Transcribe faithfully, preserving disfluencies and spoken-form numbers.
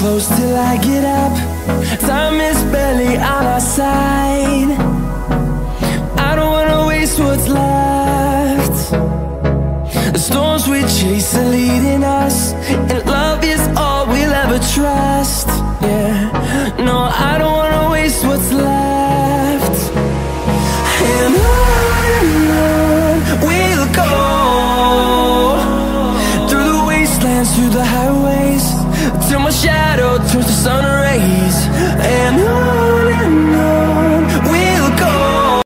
close till I get up. Time is barely on our side. I don't wanna waste what's left. The storms we chase are leading us, and love is all we'll ever trust. Yeah, no, I don't wanna waste what's left. And on and on we'll go, through the wastelands, through the highways, till my shadow turns to sun rays. And on